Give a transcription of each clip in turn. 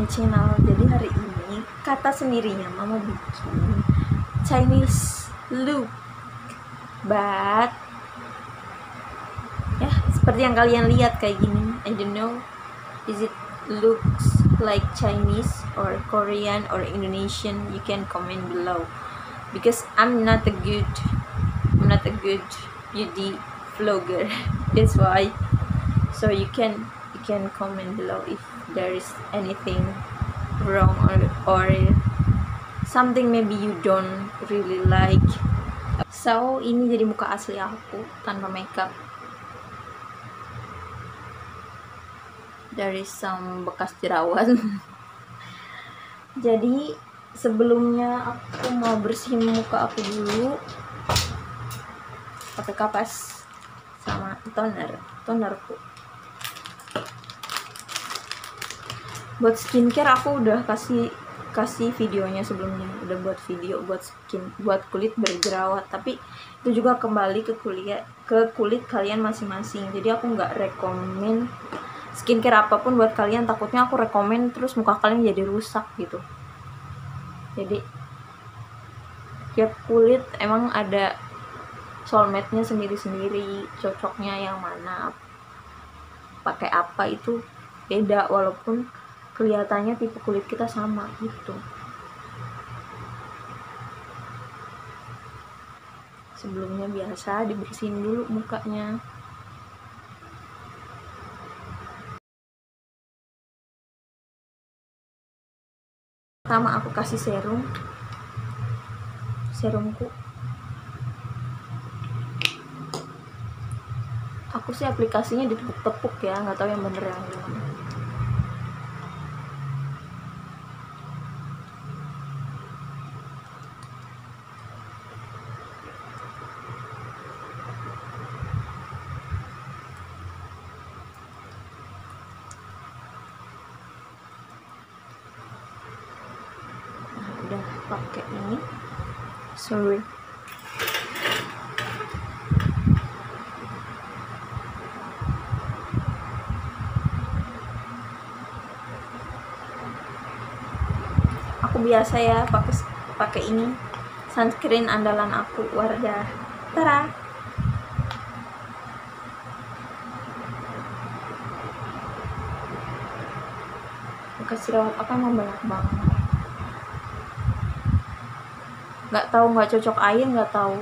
channel. Jadi hari ini kata sendirinya mama bikin Chinese look, but ya seperti yang kalian lihat kayak gini. I don't know, is it looks like Chinese or Korean or Indonesian? You can comment below, because I'm not a good beauty vlogger. That's why. So you can comment below if there is anything wrong or something maybe you don't really like. So ini jadi muka asli aku tanpa makeup. There is some bekas jerawat. Jadi sebelumnya aku mau bersihin muka aku dulu pakai kapas sama tonerku. Buat skincare aku udah kasih videonya sebelumnya, udah buat video buat kulit berjerawat, tapi itu juga kembali ke kulit kalian masing-masing. Jadi aku nggak rekomen skincare apapun buat kalian, takutnya aku rekomen terus muka kalian jadi rusak gitu. Jadi tiap kulit emang ada soulmate-nya sendiri-sendiri, cocoknya yang mana, pakai apa itu beda, walaupun kelihatannya tipe kulit kita sama gitu. Sebelumnya biasa dibersihin dulu mukanya. Pertama aku kasih serumku. Aku sih aplikasinya ditepuk-tepuk ya, nggak tahu yang bener yang gimana. Udah pakai ini, sorry, aku biasa ya pakai ini sunscreen andalan aku, Wardah. Tara, bekas jerawat apa emang banyak banget. Nggak cocok air, nggak tahu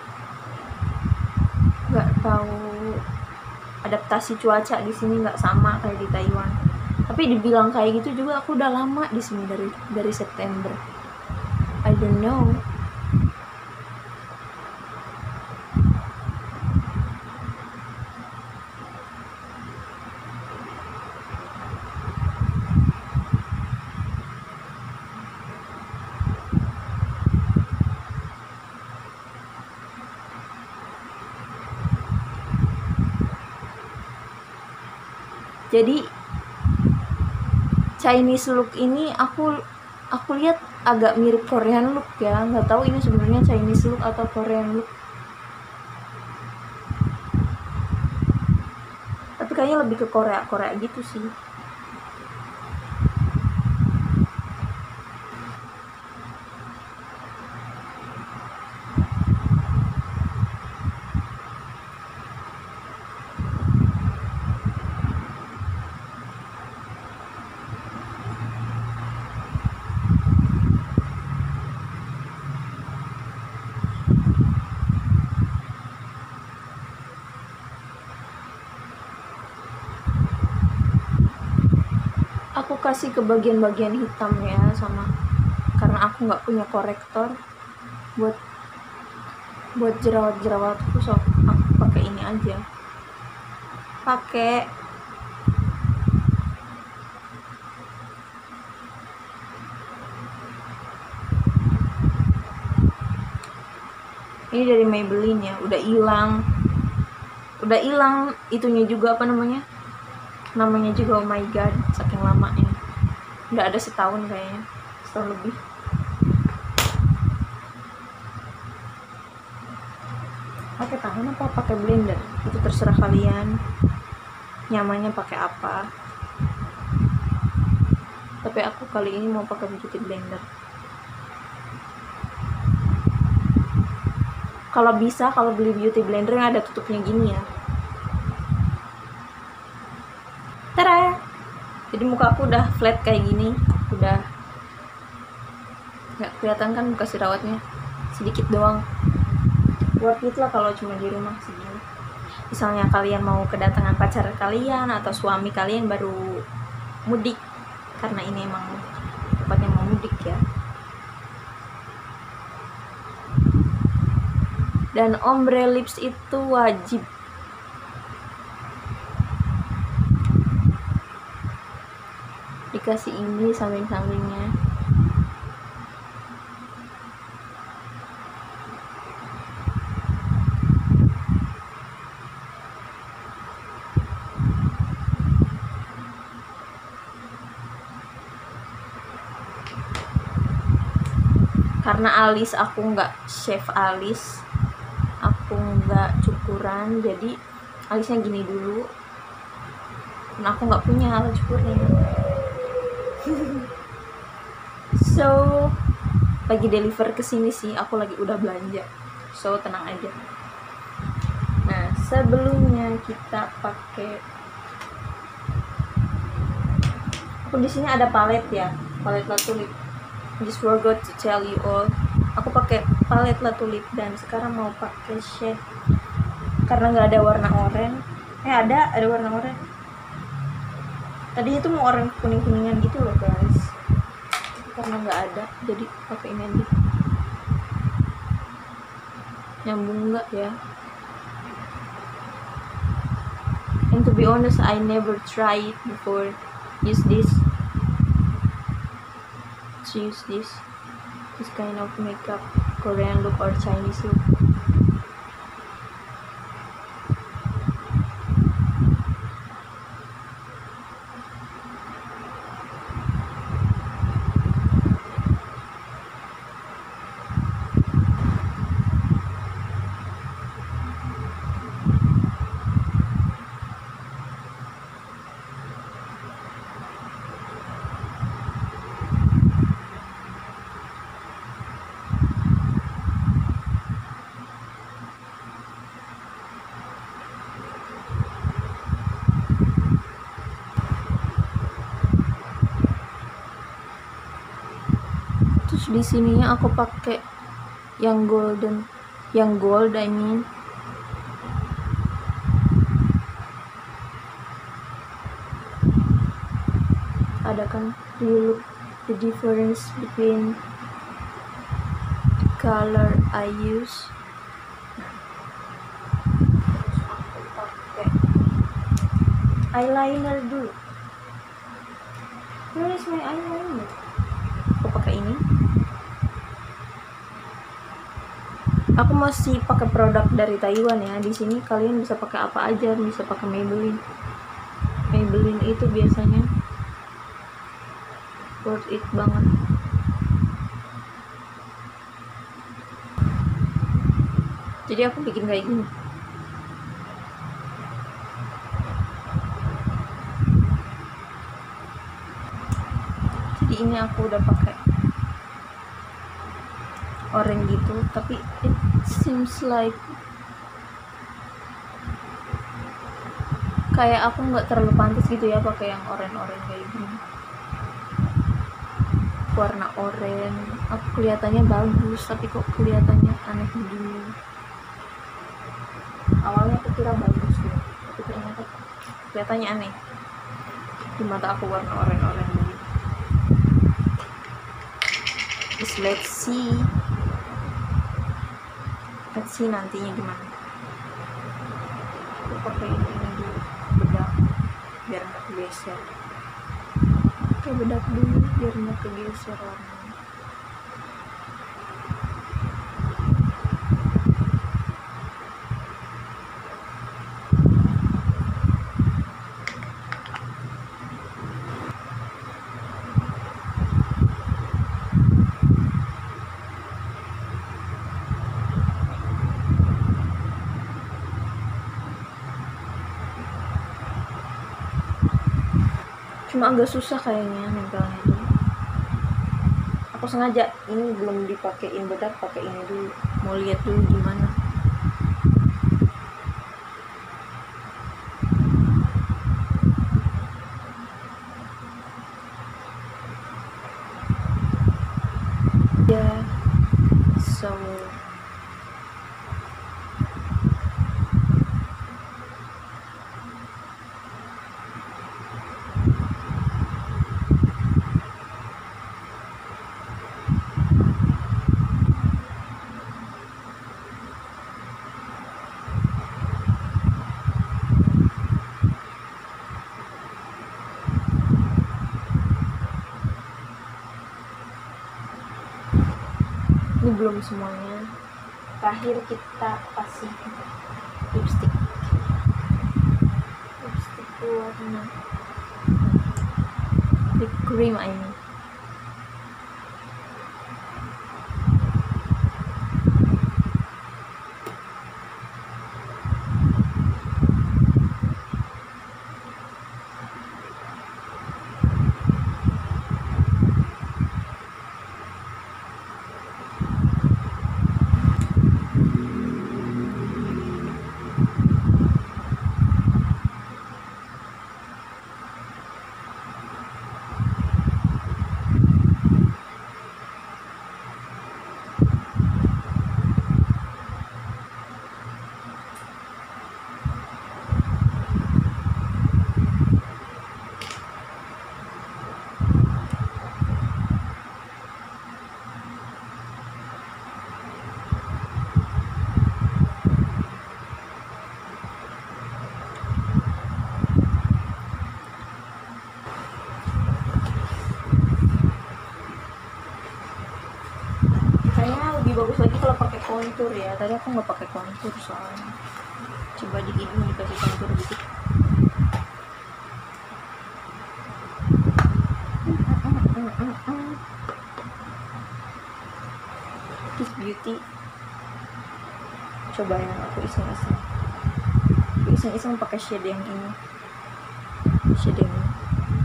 adaptasi cuaca di sini nggak sama kayak di Taiwan. Tapi dibilang kayak gitu juga aku udah lama di sini dari September. I don't know. Jadi Chinese look ini aku lihat agak mirip Korean look ya, nggak tahu ini sebenarnya Chinese look atau Korean look, tapi kayaknya lebih ke Korea gitu sih. Aku kasih ke bagian-bagian hitam ya, sama karena aku nggak punya korektor buat jerawatku, so aku pakai ini aja, pakai ini dari Maybelline ya. Udah hilang itunya juga, apa namanya juga, oh my god, saking lamanya, udah ada setahun kayaknya, setahun lebih. Pakai tangan apa pakai blender itu terserah kalian nyamannya pakai apa, tapi aku kali ini mau pakai beauty blender. Kalau bisa, kalau beli beauty blender yang ada tutupnya gini ya. Tada! Jadi muka aku udah flat kayak gini, udah nggak kelihatan kan muka jerawatnya, sedikit doang. Worth it lah kalau cuma di rumah segini. Misalnya kalian mau kedatangan pacar kalian atau suami kalian baru mudik, karena ini emang tempatnya mau mudik ya. Dan ombre lips itu wajib. Dikasih ini samping-sampingnya. Karena alis aku nggak shave alis, aku nggak cukuran, jadi alisnya gini dulu. Dan aku nggak punya alat cukurnya. So lagi deliver ke sini sih, aku lagi udah belanja, so tenang aja. Nah, sebelumnya kita pakai, aku di sini ada palet ya, palet Latulip. Just forgot to tell you all, aku pakai palet Latulip dan sekarang mau pakai shade karena nggak ada warna oranye. Ada warna oranye. Tadi itu mau oranye kuning-kuningan gitu loh guys, karena nggak ada jadi pakai ini aja. Nyambung nggak ya? And to be honest, I never tried before use this kind of makeup, Korean look or Chinese look. Terus di sininya aku pakai yang gold I mean. Ada kan, do you look the difference between the color I use? Aku pakai eyeliner dulu. Where is my eyeliner? Aku pakai ini. Aku masih pakai produk dari Taiwan ya. Di sini kalian bisa pakai apa aja, bisa pakai Maybelline. Maybelline itu biasanya worth it banget. Jadi aku bikin kayak gini. Jadi ini aku udah pakai orange gitu, tapi it seems like kayak aku nggak terlalu pantas gitu ya pakai yang orange kayak gini. Warna oranye aku kelihatannya bagus, tapi kok kelihatannya aneh begini. Awalnya aku kira bagus ya, tapi ternyata kelihatannya aneh di mata aku, warna oranye begini. Just let's see nantinya gimana. Aku pakai ini dulu, bedak biar nggak kegeser. Pakai bedak dulu biar nggak kegeser warnanya. Cuma agak susah kayaknya nempelnya tuh. aku sengaja ini belum dipakein bedak, pakai ini dulu, mau lihat dulu gimana. Ya, so ini belum semuanya. Terakhir kita kasih lipstick warna lip cream ini. Kayaknya lebih bagus lagi kalau pakai kontur ya. Tadi aku nggak pakai kontur soalnya. Coba di hidung dikasih kontur dikit. Kiss Beauty. Coba yang aku iseng-iseng. Iseng-iseng pakai shade yang ini. Shade yang ini.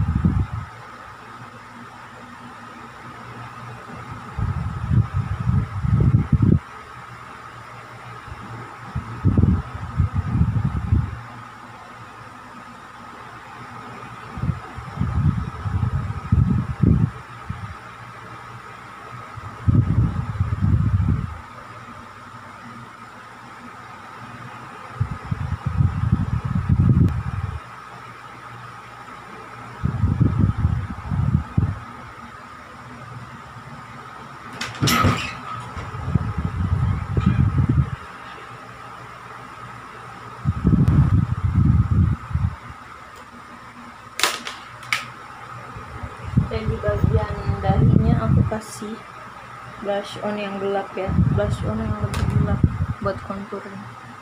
Dan di bagian dahinya aku kasih blush on yang gelap ya, blush on yang lebih gelap buat konturnya.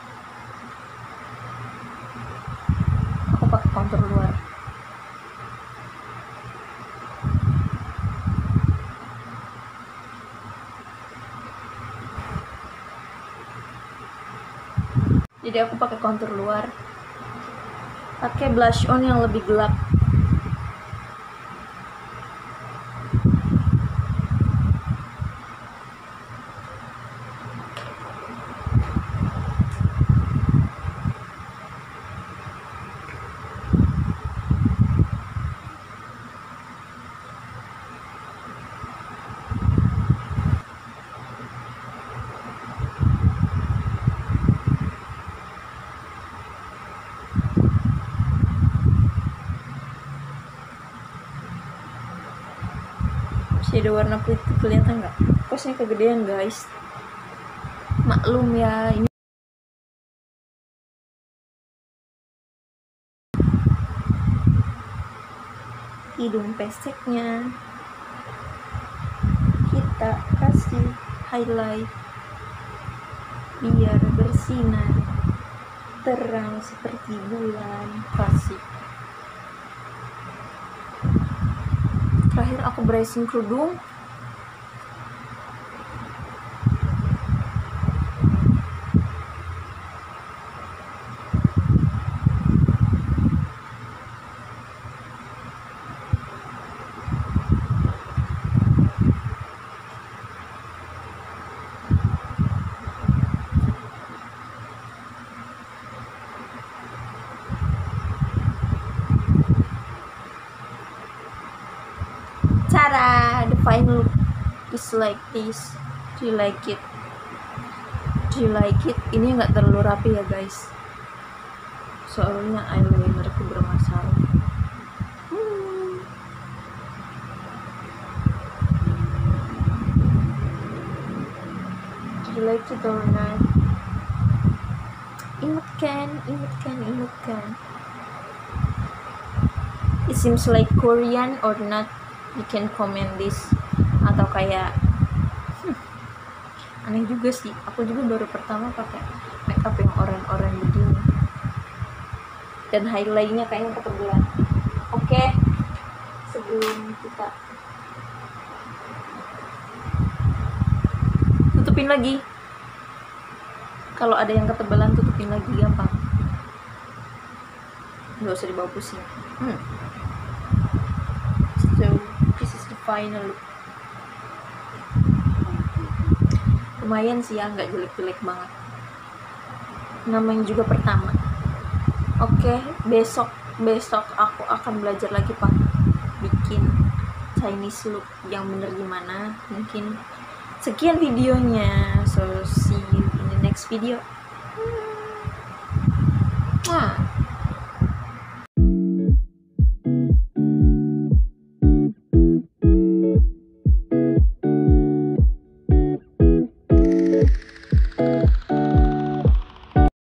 Aku pakai kontur luar. Jadi aku pakai kontur luar, pakai blush on yang lebih gelap. Shadow warna putih kelihatan nggak? Kosnya kegedean guys. Maklum ya, ini hidung peseknya kita kasih highlight biar bersinar terang seperti bulan. Kasih. Terakhir aku bracing kerudung. tada, the final look is like this. Do you like it? Ini nggak terlalu rapi ya guys, soalnya eyelinerku bermasalah. Do you like it or not? Imutkan. It seems like Korean or not? You can comment this. Atau kayak aneh juga sih, aku juga baru pertama pakai makeup yang oranye begini, dan highlightnya kayaknya ketebelan. Oke, sebelum kita tutupin lagi, kalau ada yang ketebalan tutupin lagi gampang, nggak usah dibawa pusing. So this is the final look. Lumayan sih ya, nggak jelek-jelek banget, namanya juga pertama. Oke, besok aku akan belajar lagi pak bikin Chinese look yang bener gimana. Mungkin sekian videonya, so see you in the next video.